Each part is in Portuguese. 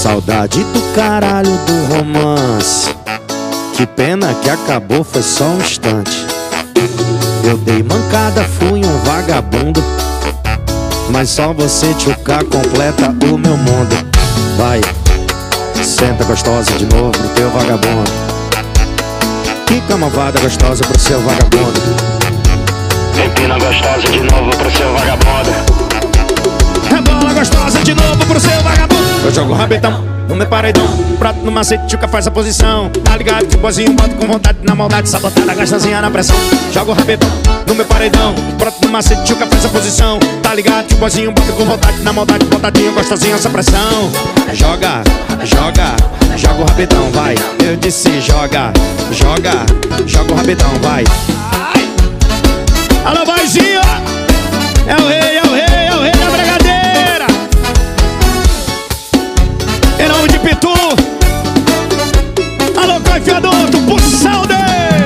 Saudade do caralho do romance. Que pena que acabou, foi só um instante. Eu dei mancada, fui um vagabundo, mas só você, tchuca, completa o meu mundo. Vai, senta gostosa de novo pro teu vagabundo. Fica malvada gostosa pro seu vagabundo. Empina gostosa de novo pro seu vagabundo. Rebola gostosa de novo pro seu vagabundo. Eu jogo rabetão no meu paredão, prato no macete, tchuca faz a posição. Tá ligado que o bozinho boto com vontade, na maldade, sabotada, gostosinha na pressão. Jogo rabetão no meu paredão, prato no macete, tchuca faz a posição. Tá ligado que o bozinho boto com vontade, na maldade, botadinho, gostosinha essa pressão. Joga, joga, joga o rabetão, vai. Eu disse joga, joga, joga o rabetão, vai. Alô, vozinho! É o rei, é o rei, é o rei da brigadeira. Em nome de Pitu. Alô, confiador do Pulsão de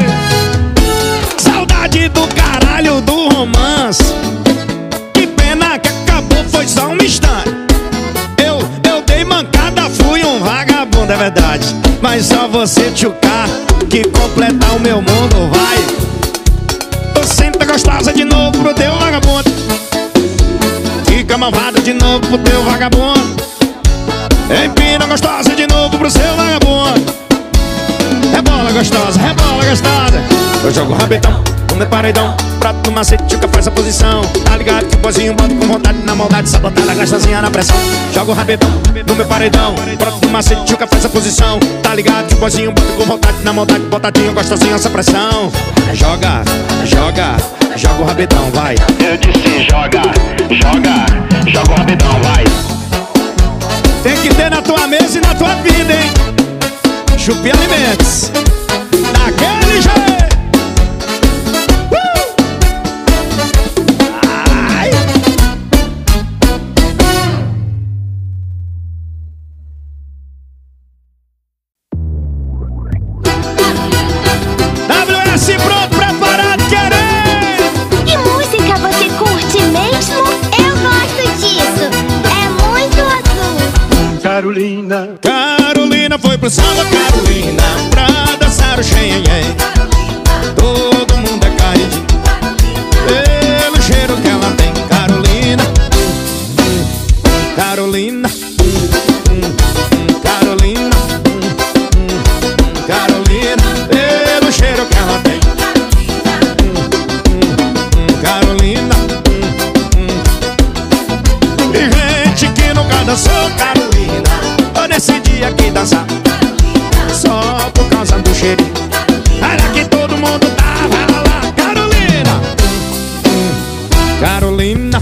saudade do caralho do romance. Que pena que acabou, foi só um instante. Eu dei mancada, fui um vagabundo, é verdade. Mas só você, tchucar, que completa o meu mundo, vai. Senta gostosa de novo pro teu vagabundo. Fica malvada de novo pro teu vagabundo. Empina gostosa de novo pro seu vagabundo. Rebola gostosa, rebola gostosa. Eu jogo rabetão no meu paredão, prato no macete, tchuca faz a posição. Tá ligado que o bozinho bota com vontade, na maldade, sabotada, gostosinha na pressão. Jogo rabetão no meu paredão, prato no macete, tchuca faz a posição. Tá ligado que o bozinho bota com vontade, na maldade, botadinho, gostosinha essa pressão. Joga, joga, joga o rabetão, vai. Eu disse joga, joga, joga o rabetão, vai. Tem que ter na tua mesa e na tua vida, hein? Chupi Alimentos, daquele jeito. WS pronto, preparado, querendo. Que música você curte mesmo? Eu gosto disso. É muito azul. Carolina, Carolina foi pro samba, Carolina, pra dançar o xenhenhen. Todo mundo é carente pelo cheiro que ela tem. Carolina, Carolina, Carolina, Carolina, pelo cheiro que ela tem. Carolina, e gente que nunca dançou Carolina, ou nesse dia que dançar só por causa do cheirinho. Olha que todo mundo tava lá. Carolina, Carolina,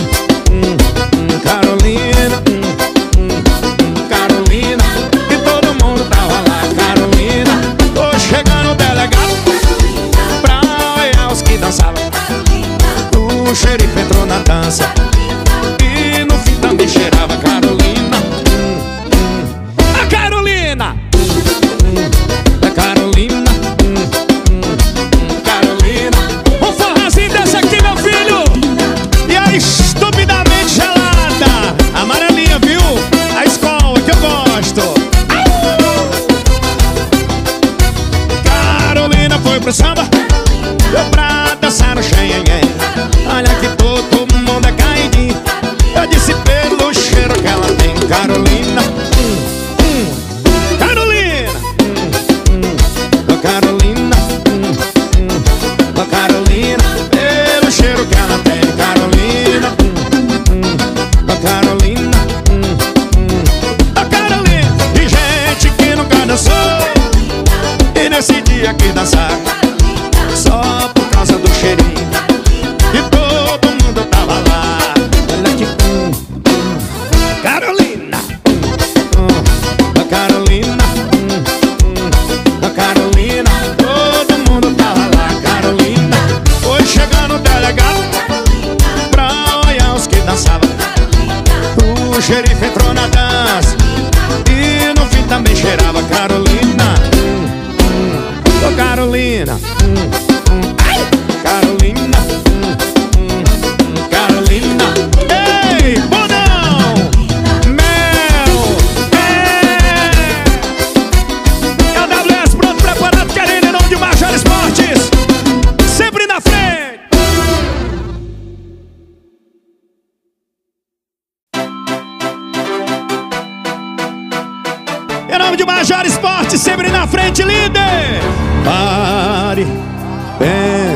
Carolina, Carolina, e todo mundo tava lá. Carolina, tô chegando o delegado pra olhar os que dançavam. O xerife entrou na dança e no fim também cheirava. Carolina, a Carolina, a Carolina.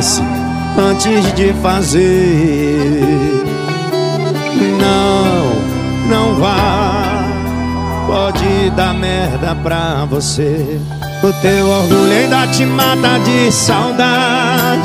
pense antes de fazer. Não vá, pode dar merda pra você. O teu orgulho ainda te mata de saudade.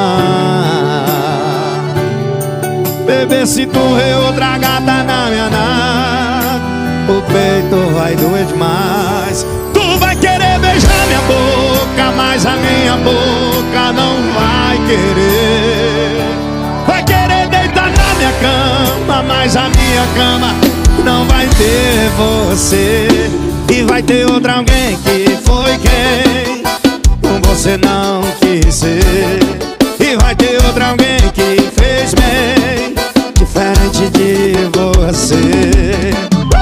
Bebê, se tu vê outra gata na minha nave, o peito vai doer demais. Tu vai querer beijar minha boca, mas a minha boca não vai querer. Vai querer deitar na minha cama, mas a minha cama não vai ter você. E vai ter outra alguém que foi quem você não quis ser. E vai ter outra alguém que fez bem, diferente de você.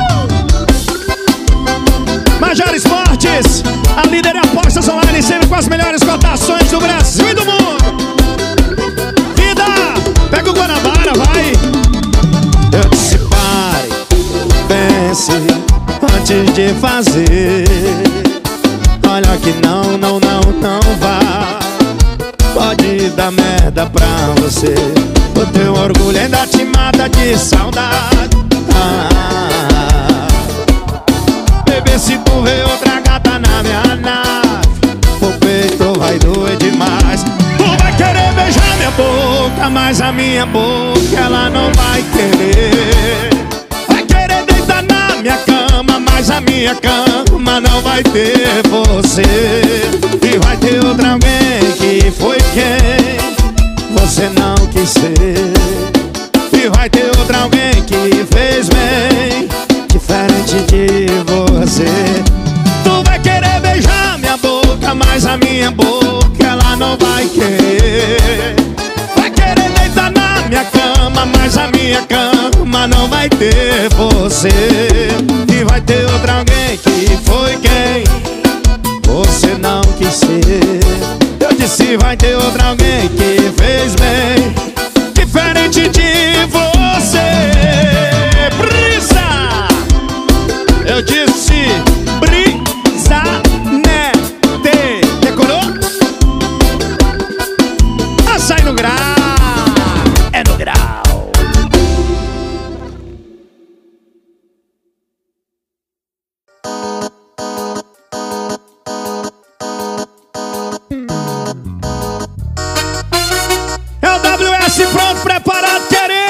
Major Esportes, a líder de apostas online, sempre com as melhores cotações do Brasil e do mundo. Vida, pega o Guanabara, vai. Eu disse pare, pense antes de fazer. Olha que não vá, pode dar merda pra você. O teu orgulho ainda te mata de saudade. Bebê, se tu vê outra gata na minha nave, o peito vai doer demais. Tu vai querer beijar minha boca, mas a minha boca ela não vai querer. Vai querer deitar na minha cama, mas a minha cama não vai ter você. E vai ter outra alguém que foi quem você não quis ser. E vai ter outra alguém que fez bem, diferente de você. Tu vai querer beijar minha boca, mas a minha boca ela não vai querer. Vai querer deitar na minha cama, mas a minha cama não vai ter você. E vai ter outra alguém que foi quem você não quis ser. Eu disse vai ter outra alguém que fez bem, diferente de você. Brisa! Eu disse brisa, né? Decorou? Açaí no grau. É no grau. É o WS pronto, preparado, querendo.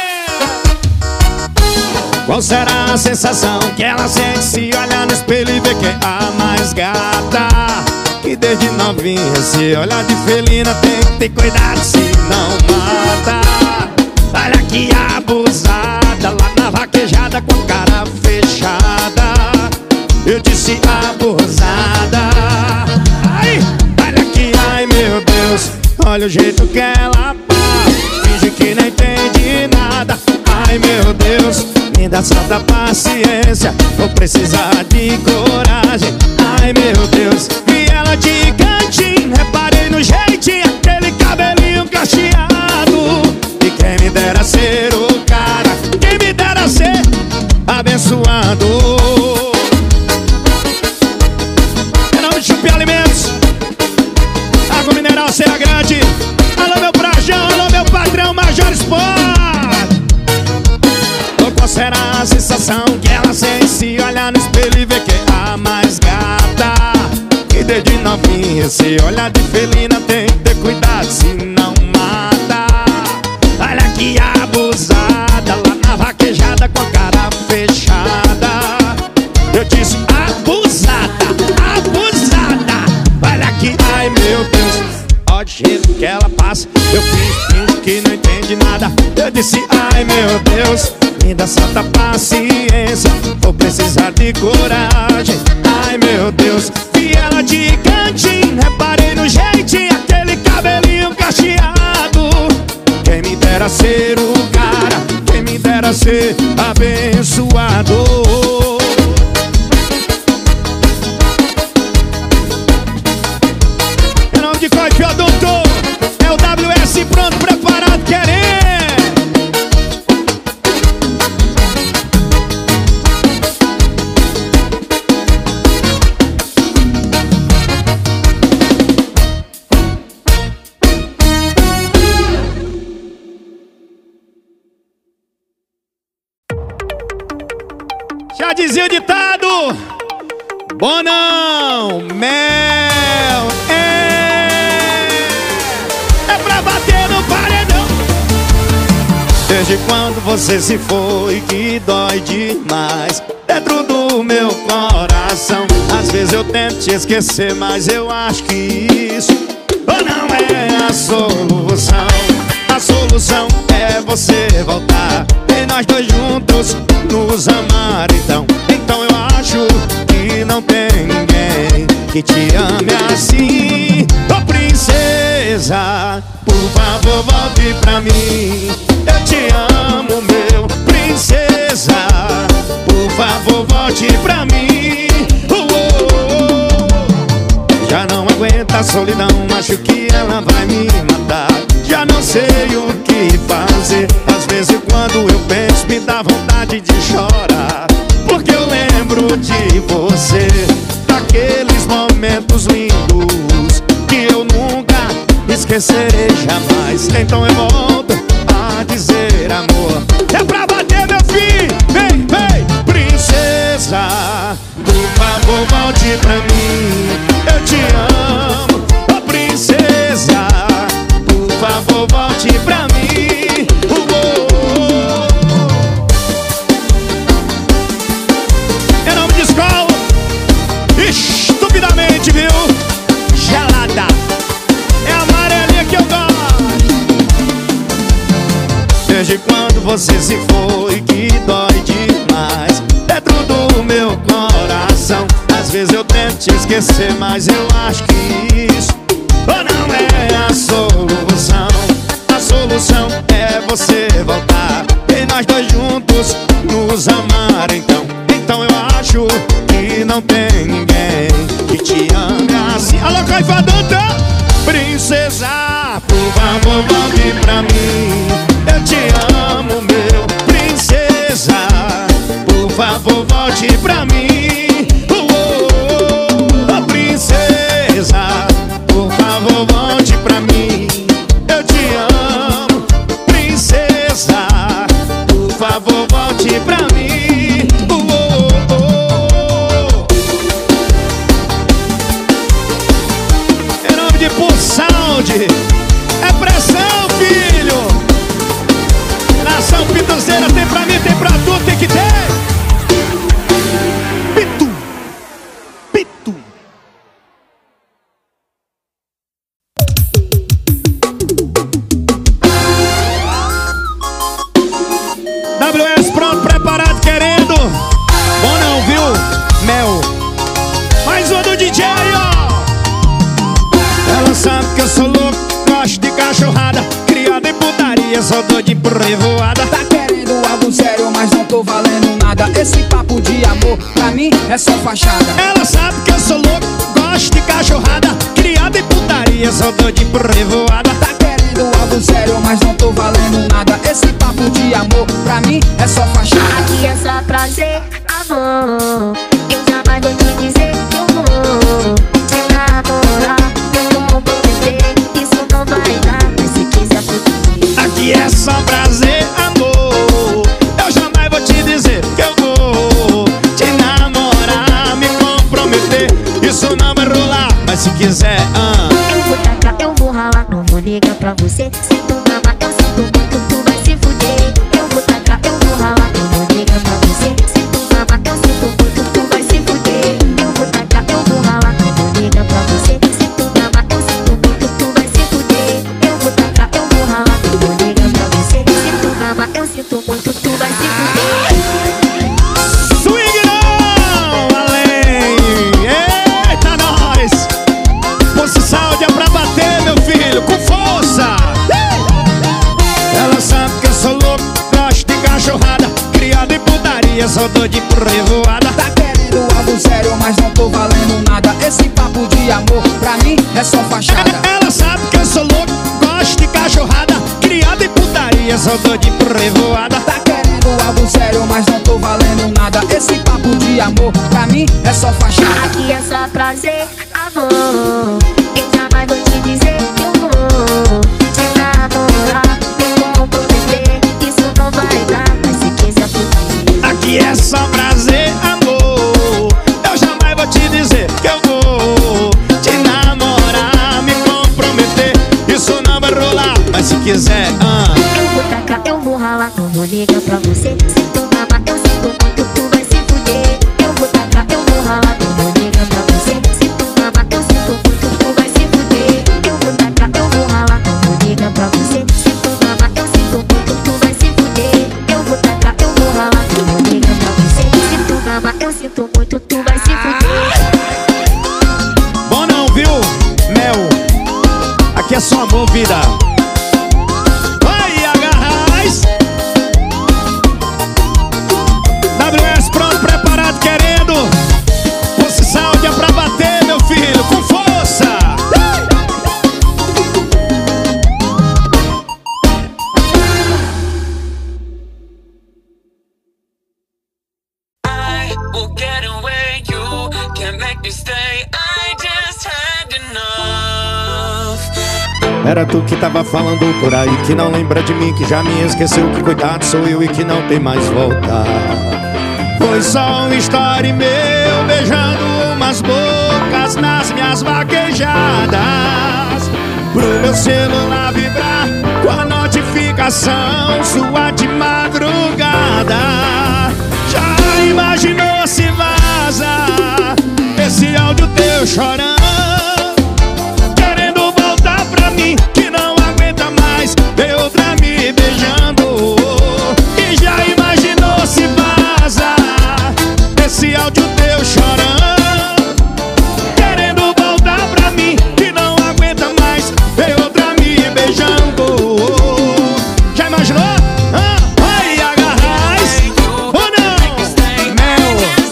Qual será a sensação que ela sente se olhar no espelho e ver que é a mais gata? Que desde novinha se olhar de felina tem que ter cuidado se não mata. Olha que abusada, lá na vaquejada com a cara fechada. Eu disse abusada. Ai, olha que, ai meu Deus, olha o jeito que ela passa, finge que não entende nada. Ai meu Deus, me dá santa paciência, vou precisar de coragem. Ai meu Deus, vi ela de cantinho, reparei no jeitinho, aquele cabelinho cacheado. E quem me dera ser o cara, quem me dera ser abençoado. Em nome de Chupi Alimentos, água mineral Serra Grande. Alô meu prajão, alô meu patrão Major Esporte. Qual será a sensação que ela sente se olhar no espelho e ver que é a mais gata? Que desde novinha se olhar de felina tem que ter cuidado se não mata. Olha que abusada, lá na vaquejada com a cara fechada. Eu disse abusada, abusada. Olha que, ai meu Deus, olha o jeito que ela passa, eu finge que não entende nada. Eu disse ai meu Deus, me dá santa paciência, vou precisar de coragem. Ai meu Deus, vi ela de cantinho, reparei no jeitinho, aquele cabelinho cacheado. Quem me dera ser o cara, quem me dera ser abençoado. Em nome de Coife Adulto, é o WS pronto, preparado, querendo. dizia o ditado: bom não, mel é pra bater no paredão. Desde quando você se foi que dói demais dentro do meu coração. Às vezes eu tento te esquecer, mas eu acho que isso não é a solução. A solução é você voltar e nós dois juntos nos amar. Então eu acho que não tem ninguém que te ame assim. Ô princesa, por favor volte pra mim. Eu te amo, meu princesa, por favor volte pra mim. Já não aguento a solidão, acho que ela vai me matar. Já não sei o que fazer. Às vezes quando eu penso me dá vontade de chorar, porque eu lembro de você, daqueles momentos lindos que eu nunca esquecerei jamais. Então eu volto a dizer, amor, é pra bater, meu filho. Vem, vem, princesa, por favor volte pra mim. Eu te amo, oh princesa, por favor volte pra mim. Eu não me descolo estupidamente, viu? Gelada, é a amarelinha que eu gosto. Desde quando você se foi que dói demais dentro do meu coração. Às vezes eu tento te esquecer, mas eu acho que isso não é a solução. A solução é você voltar e nós dois juntos nos amar. Então eu acho que não tem ninguém que te ame assim. Alô, Caifadanta! Princesa, por favor volte pra mim. Eu te amo, meu princesa, por favor volte pra mim. Princesa, por favor volte pra mim. Eu te amo, princesa, por favor volte pra mim. Em nome de Pulse Sound, é pressão, filho. Nação Pituzeira tem pra mim, tem pra tu, tem que ter. Pitu, pitu. WS pronto, preparado, querendo. Bom não, viu? Mel. Mais uma do DJ, ó. Ela sabe que eu sou louco, gosto de cachorrada, criado em putaria, sou doido por revoada. Tá querendo algo sério, mas não tô valendo nada. Esse papo de amor, pra mim, é só fachada. Ela sabe que eu sou louco, gosto de cachorrada, criado em putaria, sou doido por revoada. Tá querendo algo sério, mas não tô valendo nada. Esse papo de amor, pra mim, é só fachada. Aqui é só prazer, amor. Eu jamais vou te dizer que eu vou te namorar. Eu vou prometer, isso não vai dar, mas se quiser fugir. Aqui é só prazer, amor. Eu jamais vou te dizer que eu vou te namorar, me comprometer, isso não vai rolar, mas se quiser, eu vou tacar, eu vou ralar, não vou ligar pra você. Se tu mamar, eu sinto muito, tu vai se fuder. Eu vou tacar, eu vou ralar, não vou ligar pra você. Se tu mamar, eu sinto muito, tu vai se fuder. Eu vou tacar, eu vou ralar, não vou ligar pra você. Se tu mamar, eu sinto muito, tu vai se fuder. Eu vou tacar, eu vou ralar, não vou ligar pra você. Se tu mamar, eu sinto muito, tu vai se fuder. swing não, além. Eita, nós. Pulse Sound é pra bater, meu filho, com força. Ela sabe que eu sou louco, gosto de cachorrada, criado em putaria, sou doido por revoada. Tá querendo algo sério, mas não tô valendo nada. Esse papo de amor, pra mim, é só fachada. Ela sabe que eu sou louco, gosto de cachorrada, criado em putaria, sou doido por revoada. Tá querendo algo sério, mas não tô valendo nada. Esse papo de amor, pra mim, é só fachada. Aqui é só prazer, amor. Eu jamais vou te dizer que eu vou te namorar. Eu vou prometer, isso não vai dar, mas se quiser fugir. Aqui é só prazer, amor. quiser. Eu vou tacar, eu vou ralar, não vou ligar pra você. Se tu mamar, eu sinto muito, tu vai se fuder. Eu vou tacar, eu vou ralar, não vou ligar pra você. Se tu mamar, eu sinto muito, tu vai se fuder. Eu vou tacar, eu vou ralar, não vou ligar pra você. Se tu mamar, eu sinto muito, tu vai se fuder. Eu vou tacar, eu vou ralar, não vou ligar pra você. Se tu mamar, eu sinto muito, tu vai se fuder. Bom não, viu, Mel? Aqui é só amor, vida. Vai, agarrais. WS pronto, preparado, querendo. Posição é pra bater, meu filho, com força. I will get away, you can't make me stay. I just had enough. Era tu que tava falando por aí, que não lembra de mim, que já me esqueceu, que coitado sou eu e que não tem mais volta. Foi só uma história meu, beijando umas bocas nas minhas vaquejadas, pro meu celular vibrar com a notificação sua de madrugada. Já imaginou se vaza esse áudio teu chorando, querendo voltar pra mim, que não aguenta mais ver outra me beijando. E já imaginou se vaza esse áudio teu chorando, querendo voltar pra mim, que não aguenta mais ver outra me beijando. Já imaginou? Ai, agarrais. Ou não? Mel.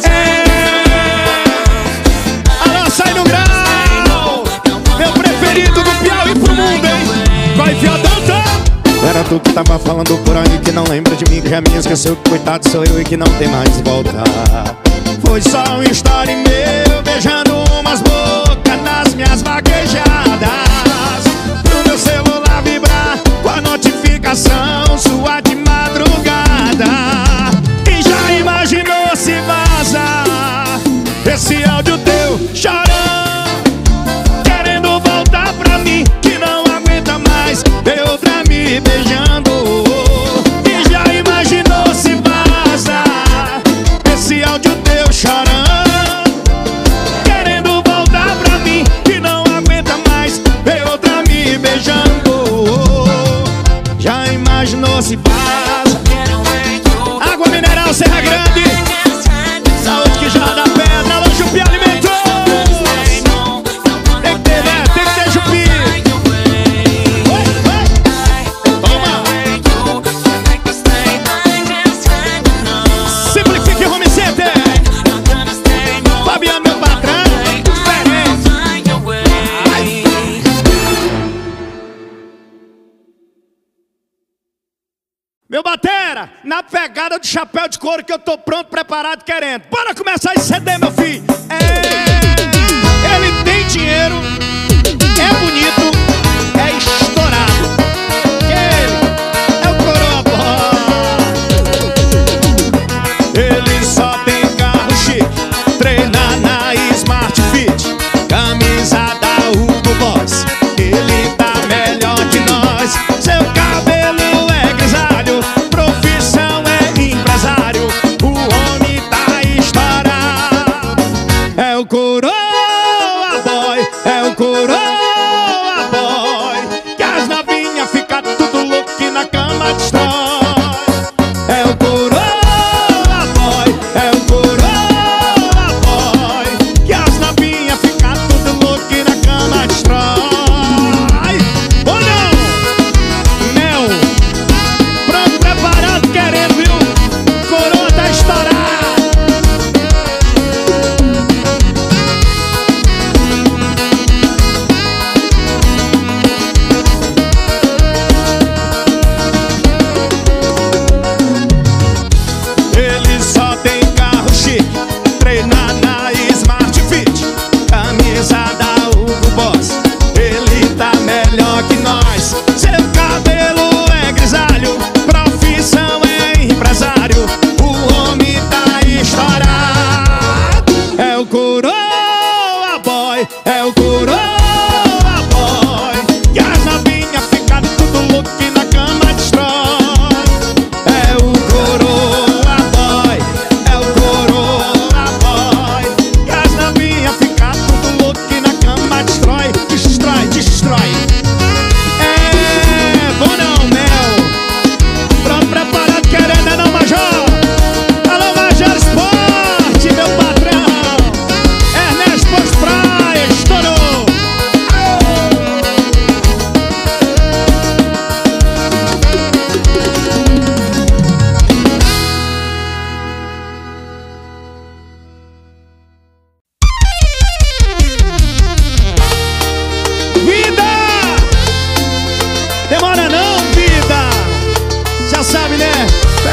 Alô, sai no grau. Meu preferido do Piauí pro mundo, hein? Vai, viadão, tá? Era tu que tava falando por aí, que não lembra de mim, que já me esqueceu, que coitado sou eu e que não tem mais volta. Foi só uma história meu, beijando umas bocas nas minhas vaquejadas, pro meu celular vibrar com a notificação sua de madrugada. E já imaginou se vaza esse áudio teu chorando, querendo voltar pra mim, que não aguenta mais ver outra me beijando. E já imaginou se vaza esse áudio teu chorando, querendo voltar pra mim, que não aguenta mais ver outra me beijando. Já imaginou se vaza água mineral Serra Grande, saúde que já dá pedra, alô Jupi Alimentos. Tem que ter, né? Tem que ter Jupi. Toma. Simplifique Home Center. Fabiano, meu patrão. Diferente. Meu batera, na pegada do chapéu de couro que eu tô pronto, preparado, querendo. Bora começar esse CD, meu filho. Ele tem dinheiro, é bonito, é estourado. Ele é o Coroa Boy. Ele só tem carro chique, treina na Smart Fit, camisa da Hugo Boss. Ele tá melhor que nós. Seu cabelo é grisalho, profissão é empresário. O homem tá estourado. É o Coroa Boy, é o Coroa Boy.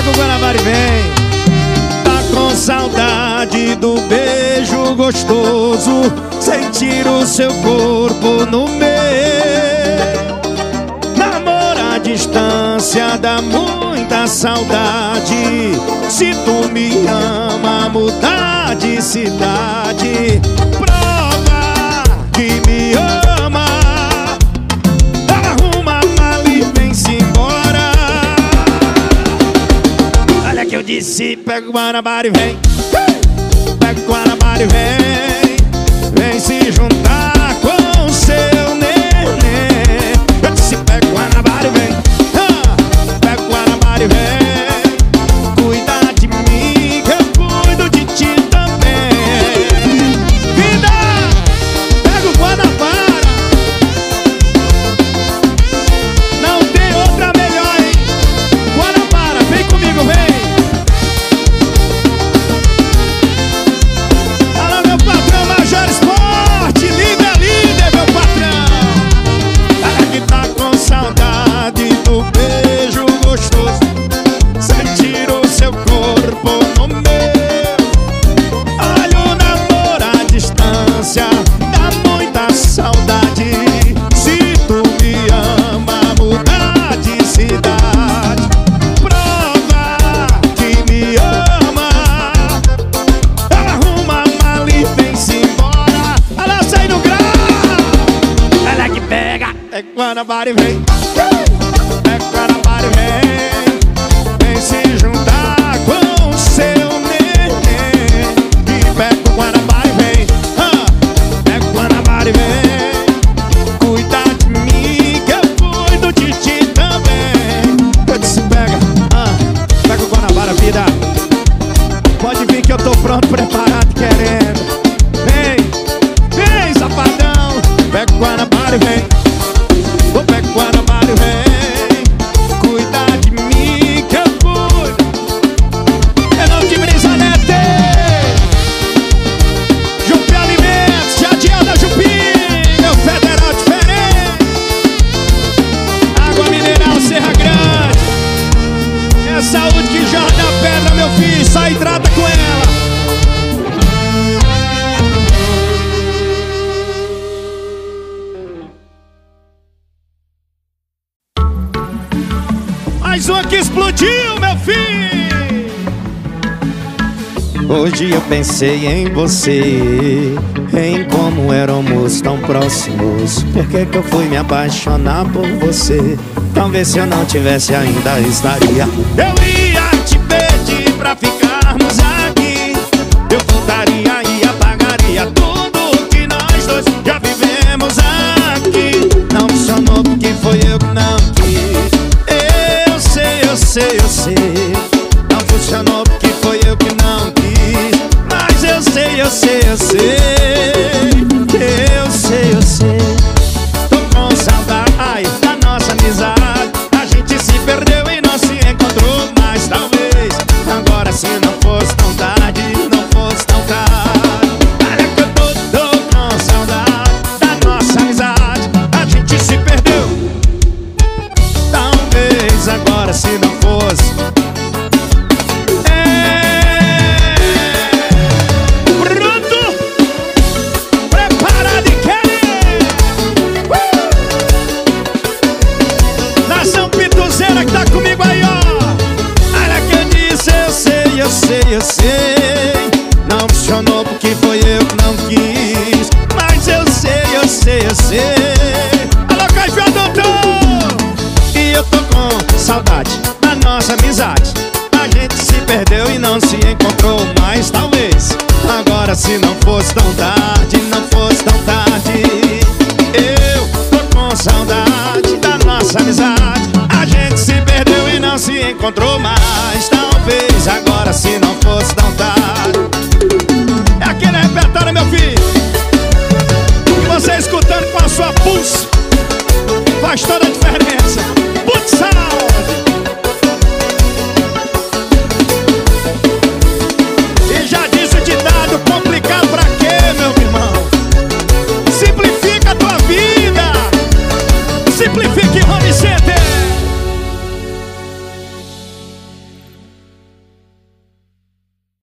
Pega o Guanabara e vem. Tá com saudade do beijo gostoso, sentir o seu corpo no meu. Namoro à distância dá muita saudade. Se tu me ama, mudar de cidade. Prova que me ama. Arruma a mala e vem-se embora. Olha que eu disse, pega o Guanabara e vem. Pega o Guanabara e vem. Vem se juntar com o seu neném. Eu disse, pega o Guanabara e vem. Pega o Guanabara e vem. Cuida de mim que eu cuido de ti também. Vida, pega o Guanabara. Não tem outra melhor, hein? Guanabara, vem comigo, vem. Alô, meu patrão Major Esporte, líder, meu patrão. Ela que tá com saudade do beijo gostoso, sentir o seu corpo no meu. Olha o namoro à distância, dá muita saudade. Se tu me ama, mudar de cidade. Prova que me ama. Arruma a mala e vem-se embora. Ela sai no grau. Ela que pega. É Guanabara e vem. É Guanabara e vem. Vem se juntar com o seu neném. E pega o Guanabara e vem. Pega o Guanabara e vem. Cuida de mim que eu cuido de ti também. Eu disse pega. Pega o Guanabara, vida. Pode vir que eu tô pronto, preparado, querendo. Vem, safadão. Pega o Guanabara e vem. Vou pegar o Guanabara e vem. Cuidar de mim que eu cuido. É nome de Brisanete. Jupi Alimentos, Jadiel da Jupi. Meu federal diferente. Água mineral Serra Grande. É saúde que jorra da pedra, meu filho. Sai e trata com ela. Mais uma que explodiu, meu filho. Hoje eu pensei em você, em como éramos tão próximos. Por que que eu fui me apaixonar por você? Talvez se eu não tivesse ainda estaria. Eu ia te pedir pra ficarmos aqui. Eu voltaria e apagaria tudo que nós dois já vivemos aqui. Não funcionou porque foi eu que não quis. Eu sei, não funcionou porque foi eu que não quis. Mas eu sei. Tô com saudade da nossa amizade. A gente se perdeu e não se encontrou mais. Talvez agora se não fosse tão tarde, não fosse tão tarde. Olha que eu tô com saudade da nossa amizade. A gente se perdeu. Talvez agora se não fosse. Pronto, preparado e querendo. Nação Pituzeira que tá comigo aí, ó. Olha que eu disse, eu sei. Não funcionou porque foi eu que não quis. Mas eu sei. Alô, Caipira doutor. E eu tô com saudade da nossa amizade. A gente se perdeu e não se encontrou mais. Talvez agora se não fosse tão tarde, não fosse tão tarde. Eu tô com saudade da nossa amizade. A gente se perdeu e não se encontrou mais. Talvez agora se